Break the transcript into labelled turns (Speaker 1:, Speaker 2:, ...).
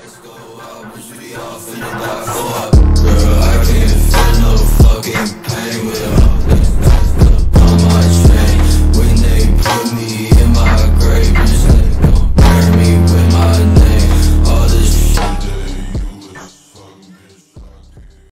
Speaker 1: Let's go up, we all finna die. Go up.